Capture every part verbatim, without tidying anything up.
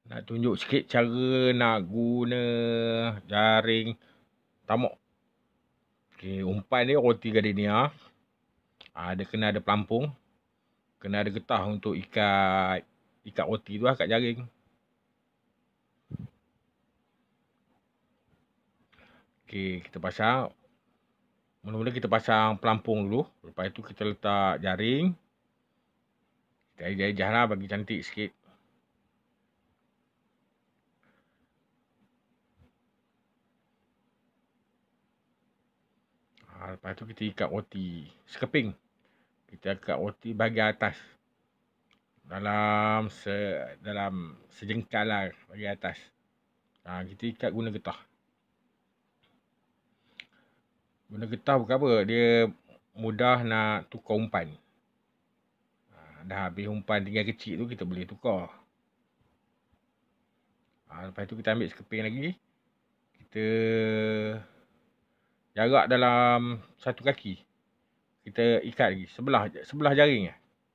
Nak tunjuk sikit cara nak guna jaring tamok. Okey, umpan dia roti gardenia. Ha, dia kena ada pelampung. Kena ada getah untuk ikat ikat roti tu lah kat jaring. Okey, kita pasang. Mula-mula kita pasang pelampung dulu. Lepas tu kita letak jaring. Kita ejah-ejah lah bagi cantik sikit. Ha, lepas tu kita ikat roti sekeping. Kita ikat roti bahagian atas. Dalam se dalam sejengkal lah bahagian atas. Ha, kita ikat guna getah. Guna getah bukan apa, dia mudah nak tukar umpan. Ha, dah habis umpan tinggal kecil tu, kita boleh tukar. Ha, lepas tu kita ambil sekeping lagi. Kita jarak dalam satu kaki. Kita ikat lagi. Sebelah sebelah jaring.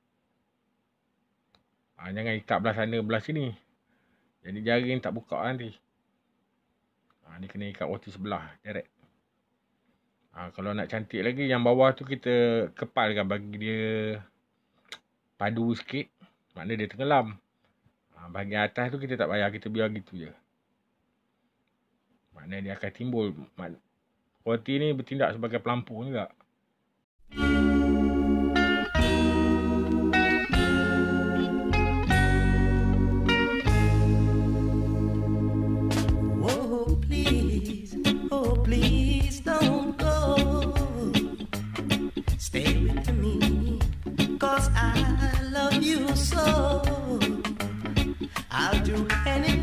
Ha, jangan ikat belah sana, belah sini. Jadi jaring tak buka nanti. Ha, ni kena ikat roti sebelah, direct. Ha, kalau nak cantik lagi, yang bawah tu kita kepalkan bagi dia padu sikit. Maknanya dia tenggelam. Ha, bahagian atas tu kita tak payah, kita biar gitu je. Maknanya dia akan timbul. Roti ni bertindak sebagai pelampung juga. Oh please, oh please don't go. Stay with me, cause I love you so. I'll do anything